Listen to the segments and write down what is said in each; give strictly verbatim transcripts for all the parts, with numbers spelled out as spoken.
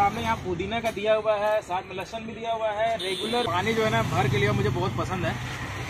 सामने यहाँ पुदीना का दिया हुआ है, साथ में लहसुन भी दिया हुआ है। रेगुलर पानी जो है ना भर के लिए मुझे बहुत पसंद है।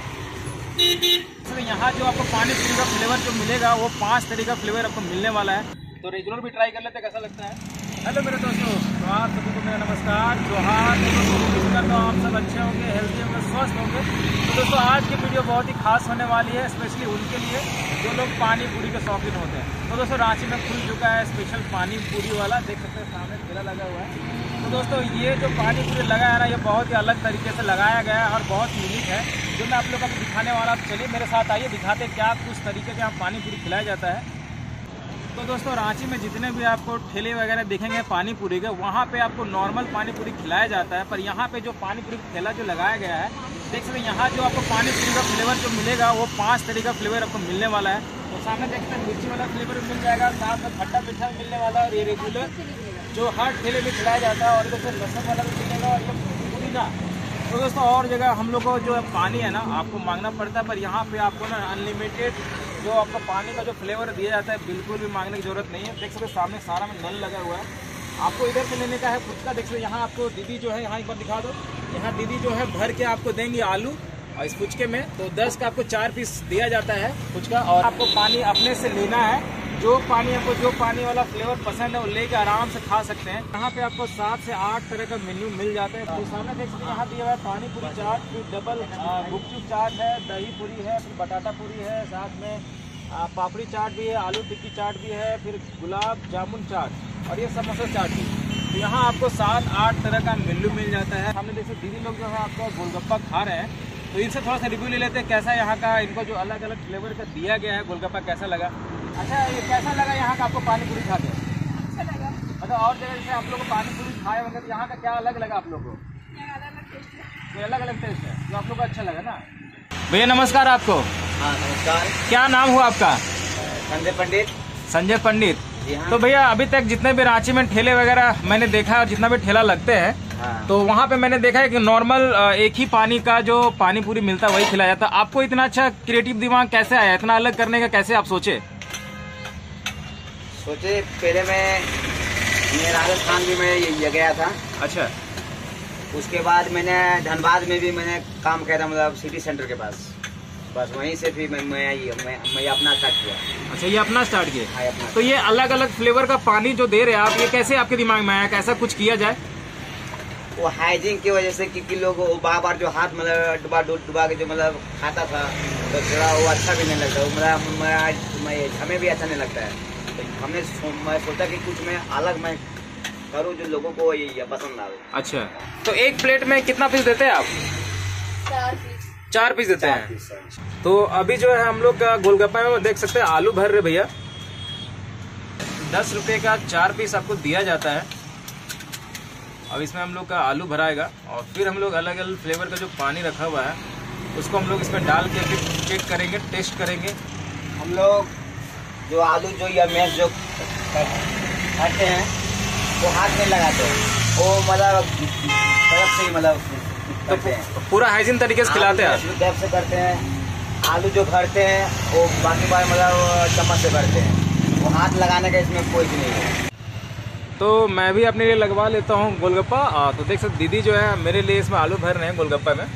तो यहाँ जो आपको पानी पूरी का फ्लेवर जो मिलेगा वो पांच तरीके का फ्लेवर आपको मिलने वाला है। तो रेगुलर भी ट्राई कर लेते हैं, कैसा लगता है। हेलो मेरे दोस्तों, तो आप सभी को मेरा नमस्कार, जोहार। तो आप सब अच्छे होंगे, हेल्थी होंगे, स्वस्थ होंगे। तो दोस्तों आज की वीडियो बहुत ही खास होने वाली है, स्पेशली उनके लिए जो लोग पानी पूरी के शौकीन होते हैं। तो दोस्तों रांची में खुल चुका है स्पेशल पानी पूरी वाला, देख सकते हैं सामने ठेला लगा हुआ है। तो दोस्तों ये जो पानी पूरी लगा है ना, ये बहुत ही अलग तरीके से लगाया गया है और बहुत यूनिक है, जो मैं आप लोगों को दिखाने वाला। चलिए मेरे साथ आइए, दिखाते क्या कुछ तरीके के यहाँ पानी पूरी खिलाया जाता है। तो दोस्तों रांची में जितने भी आपको ठेले वगैरह देखेंगे पानी पूरी के, वहाँ पे आपको नॉर्मल पानी पूरी खिलाया जाता है। पर यहाँ पे जो पानी पूरी का ठेला जो लगाया गया है, देख सकते हैं यहाँ जो आपको पानी पूरी का फ्लेवर जो मिलेगा वो पांच तरीके का फ्लेवर आपको मिलने वाला है। तो सामने देख सकते हैं मिर्ची वाला फ्लेवर भी मिल जाएगा, साथ में खट्टा मीठा मिलने वाला है। और ये रेगुलर जो हर ठेले में खिलाया जाता है, और दोस्तों लहसुन वाला भी मिलेगा और ये पुदीना। तो दोस्तों और जगह हम लोग को जो पानी है ना आपको मांगना पड़ता है, पर यहाँ पे आपको ना अनलिमिटेड जो आपको पानी का जो फ्लेवर दिया जाता है, बिल्कुल भी मांगने की जरूरत नहीं है। देख सकते सामने सारा में नल लगा हुआ है, आपको इधर से लेने का है फुचका। देख सकते यहाँ आपको दीदी जो है, यहाँ एक बार दिखा दो, यहाँ दीदी जो है भर के आपको देंगी आलू और इस फुचके में। तो दस का आपको चार पीस दिया जाता है फुचका, और आपको पानी अपने से लेना है। जो पानी आपको जो पानी वाला फ्लेवर पसंद है वो लेके आराम से खा सकते हैं। यहाँ पे आपको सात से आठ तरह का मेन्यू मिल जाता है। तो सामने देख सकते हैं यहाँ दिया हुआ है पानी पूरी चाट, फिर डबल गुपचुप चाट है, दही पूरी है, फिर बटाटा पूरी है, साथ में पापड़ी चाट भी है, आलू टिक्की चाट भी है, फिर गुलाब जामुन चाट और ये समोसा चाट भी। तो यहाँ आपको सात आठ तरह का मेन्यू मिल जाता है। हमने देखिए दीदी लोग जो है आपको गोलगप्पा खा रहे हैं, तो इनसे थोड़ा सा रिव्यू ले लेते हैं कैसा यहाँ का, इनको जो अलग अलग फ्लेवर का दिया गया है गोलगप्पा कैसा लगा। अच्छा ये कैसा लगा यहाँ का आपको पानी पूरी खा के? अच्छा लगा। मतलब और जगह जैसे आप लोग को पानी पूरी खाए वगैरह, यहाँ का क्या अलग लगा आप लोग को? कोई अलग अलग टेस्ट है जो आप लोग को अच्छा लगा ना। भैया नमस्कार आपको। हाँ नमस्कार। क्या नाम हुआ आपका? संजय पंडित। संजय पंडित। हाँ। तो भैया अभी तक जितने भी रांची में ठेले वगैरह मैंने देखा है और जितना भी ठेला लगते हैं, हाँ। तो वहाँ पे मैंने देखा है कि नॉर्मल एक ही पानी का जो पानी पूरी मिलता है वही खिलाया जाता। आपको इतना अच्छा क्रिएटिव दिमाग कैसे आया, इतना अलग करने का कैसे आप सोचे? सोचे पहले मैं, मैं राजस्थान भी मैं ये गया था। अच्छा। उसके बाद मैंने धनबाद में भी मैंने काम किया था, मतलब सिटी सेंटर के पास। बस वहीं से फिर मैं मैं मैं, मैं अपना स्टार्ट किया। अच्छा ये अपना स्टार्ट किया। हाँ, अपना। तो ये अलग अलग फ्लेवर का पानी जो दे रहे हैं आप, ये कैसे आपके दिमाग में आया, कैसा कुछ किया जाए? वो हाइजीन की वजह से, क्योंकि लोग बार बार जो हाथ मतलब डुबा डुबा के जो मतलब खाता था, तो थोड़ा वो अच्छा भी नहीं लगता, मतलब हमें भी अच्छा नहीं लगता है। तो हमने मैं सोचा कि कुछ मैं अलग मैं करूँ जो लोगों को ये पसंद आए। अच्छा तो एक प्लेट में कितना पीस देते हैं आप? चार पीस। चार पीस देते हैं। तो अभी जो है हम लोग का गोलगप्पा में देख सकते हैं आलू भर रहे भैया, दस रुपए का चार पीस आपको दिया जाता है। अब इसमें हम लोग का आलू भराएगा और फिर हम लोग अलग अलग फ्लेवर का जो पानी रखा हुआ है उसको हम लोग इसमें डाल के फिर चेक करेंगे, टेस्ट करेंगे। हम लोग जो आलू जो या मैश जो खाते हैं वो हाथ में लगाते हैं, वो मतलब तरफ से ही मतलब करते हैं। पूरा हाइजीन तरीके से खिलाते हैं, टैप से करते हैं। आलू जो भरते हैं वो बाकी बार मतलब चम्मच से भरते हैं, वो हाथ लगाने का इसमें कोई भी नहीं है। तो मैं भी अपने लिए लगवा लेता हूँ गोलगप्पा। तो देख सकते दीदी जो है मेरे लिए इसमें आलू भर रहे हैं गोलगप्पा में,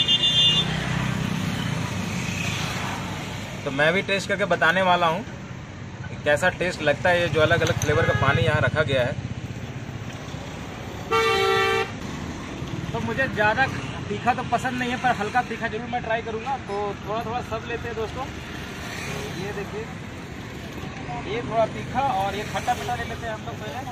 तो मैं भी टेस्ट करके बताने वाला हूँ कि कैसा टेस्ट लगता है ये जो अलग अलग फ्लेवर का पानी यहाँ रखा गया है। तो मुझे ज़्यादा तीखा तो पसंद नहीं है, पर हल्का तीखा जरूर मैं ट्राई करूँगा। तो थोड़ा थोड़ा सब लेते हैं दोस्तों। ये देखिए ये थोड़ा तीखा और ये खट्टा मीठा ले लेते हैं हम लोग पहले।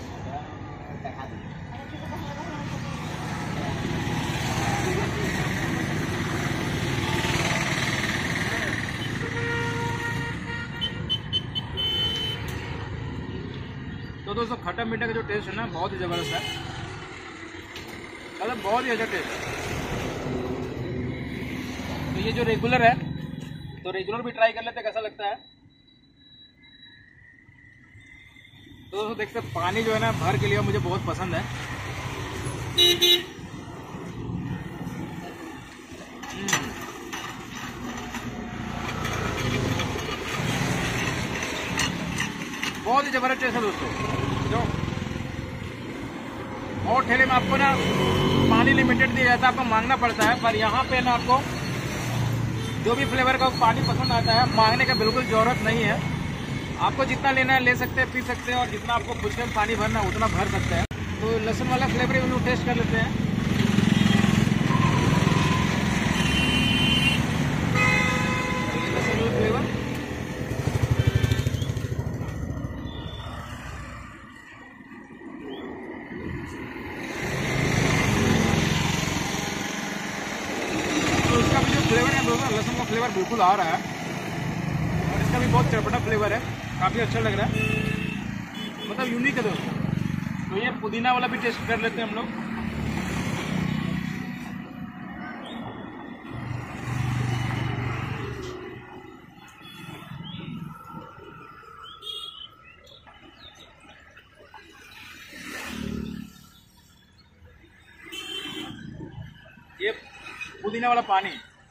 तो दोस्तों खट्टा मीठा का जो टेस्ट है ना बहुत ही ज़बरदस्त है, मतलब बहुत ही अच्छा टेस्ट है। तो ये जो रेगुलर है, तो रेगुलर भी ट्राई कर लेते हैं कैसा लगता है। तो दोस्तों देखते पानी जो है ना भर के लिए मुझे बहुत पसंद है। बहुत ही जबरदस्त टेस्ट है दोस्तों। जो और ठेले में आपको ना पानी लिमिटेड दिया जाता है, आपको मांगना पड़ता है। पर यहाँ पे ना आपको जो भी फ्लेवर का पानी पसंद आता है, मांगने का बिल्कुल जरूरत नहीं है। आपको जितना लेना है ले सकते हैं, पी सकते हैं, और जितना आपको फुचके में पानी भरना है उतना भर सकते हैं। तो लहसुन वाला फ्लेवर हम लोग टेस्ट कर लेते हैं। लहसुन वाला फ्लेवर तो इसका भी जो फ्लेवर है दोस्तों, लहसुन का फ्लेवर बिल्कुल आ रहा है, और इसका भी बहुत चटपटा फ्लेवर है, काफ़ी अच्छा लग रहा है, मतलब यूनिक है दोस्तों। तो ये पुदीना वाला भी टेस्ट कर लेते हैं हम लोग। ये पुदीना वाला पानी,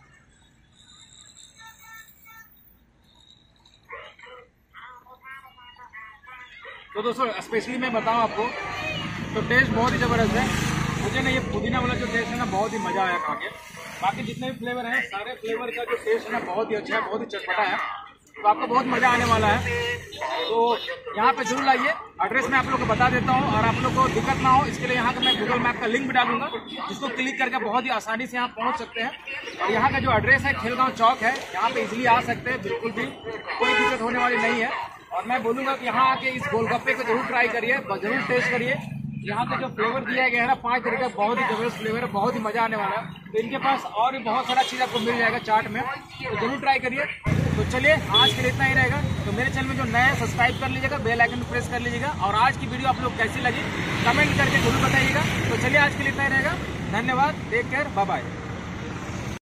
तो दोस्तों स्पेशली मैं बताऊं आपको तो टेस्ट बहुत ही ज़बरदस्त है। मुझे ना ये पुदीना वाला जो टेस्ट है ना बहुत ही मज़ा आया खा के। बाकी जितने भी फ्लेवर हैं सारे फ्लेवर का जो टेस्ट है ना बहुत ही अच्छा है, बहुत ही चटपटा है, तो आपको बहुत मज़ा आने वाला है। तो यहाँ पे जरूर आइए। एड्रेस मैं आप लोग को बता देता हूँ, और आप लोग को दिक्कत ना हो इसके लिए यहाँ का मैं गूगल मैप का लिंक भी डालूंगा, जिसको क्लिक करके बहुत ही आसानी से यहाँ पहुँच सकते हैं। और यहाँ का जो एड्रेस है खेलगांव चौक है, यहाँ पे इजीली आ सकते हैं, बिल्कुल भी कोई दिक्कत होने वाली नहीं है। और मैं बोलूँगा कि यहाँ आके इस गोलगप्पे को जरूर ट्राई करिए, जरूर टेस्ट करिए। यहाँ का जो फ्लेवर दिया गया है ना पाँच तरीके का, बहुत ही जबरदस्त फ्लेवर है, बहुत ही मज़ा आने वाला है। तो इनके पास और भी बहुत सारा चीज़ आपको मिल जाएगा चाट में, तो जरूर ट्राई करिए। तो चलिए आज के लिए इतना ही रहेगा। तो मेरे चैनल में जो नया है सब्सक्राइब कर लीजिएगा, बेल आइकन प्रेस कर लीजिएगा, और आज की वीडियो आप लोग कैसी लगी कमेंट करके जरूर बताइएगा। तो चलिए आज के लिए इतना ही रहेगा। धन्यवाद, टेक केयर, बाय बाय।